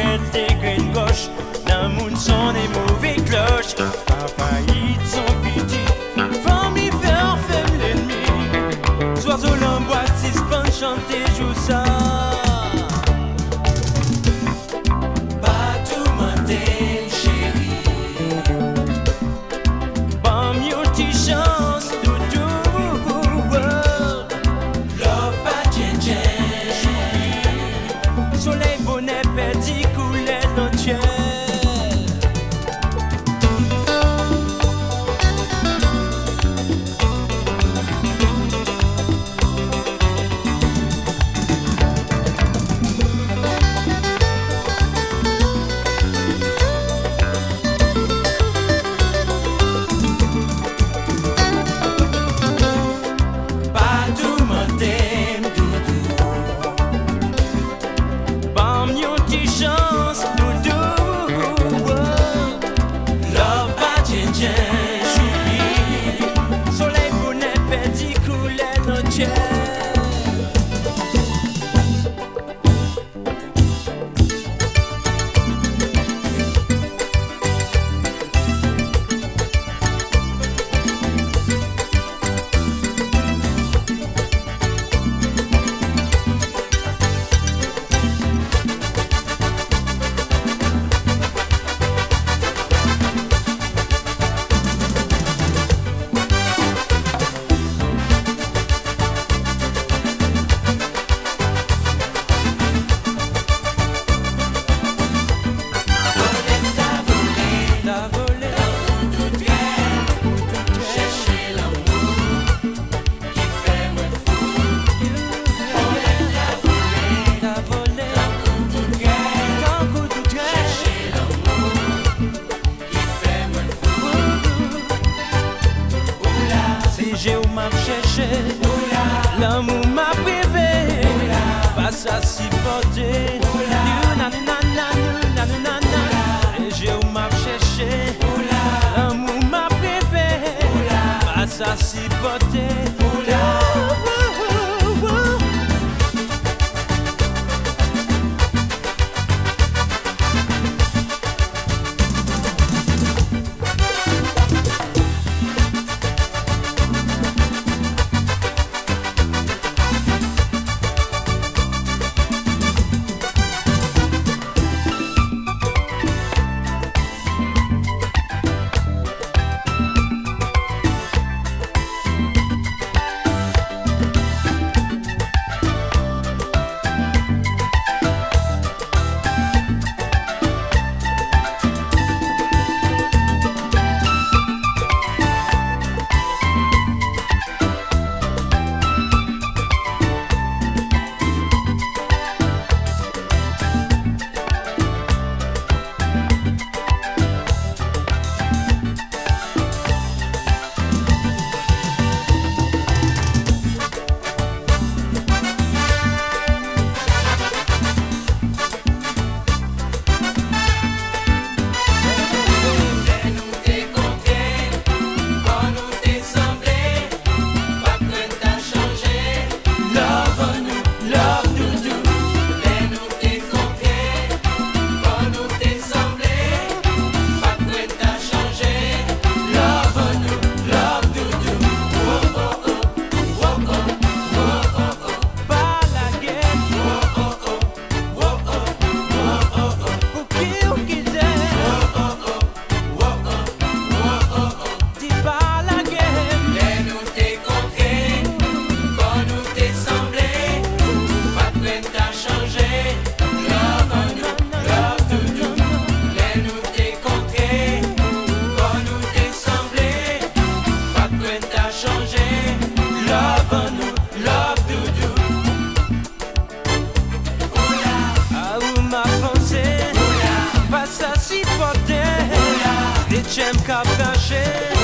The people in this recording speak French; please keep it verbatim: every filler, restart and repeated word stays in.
mettre des graines gauche. Dans moun son des mauvais cloches. Papa hit son petit. Famille faire femme l'ennemi. Oiseaux l'embois, si span chanter, joue ça. Pas tout mentir, chérie. Bon, mieux t'y chance, doudou. Love, pas tien, chérie. Soleil, bonnet, petit, coulet, non, tien. J'ai ou m'a cherché, l'amour m'a privé, pas ça si porté. J'ai ou m'a cherché, l'amour m'a privé, pas ça si porté. J'aime qu'à cacher.